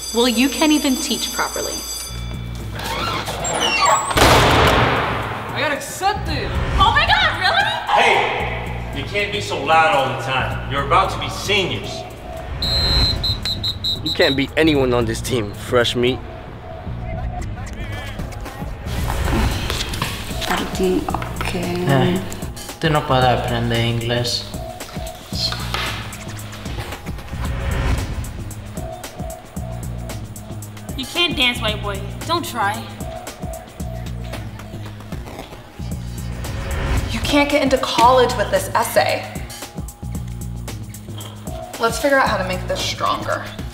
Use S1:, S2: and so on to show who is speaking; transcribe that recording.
S1: Well, you can't even teach properly.
S2: I got accepted!
S1: Oh my God, really?
S3: Hey, you can't be so loud all the time. You're about to be seniors.
S4: You can't beat anyone on this team, fresh meat.
S5: Okay. Tú no puedes aprender inglés.
S1: You can't dance, white boy. Don't try.
S6: You can't get into college with this essay. Let's figure out how to make this stronger.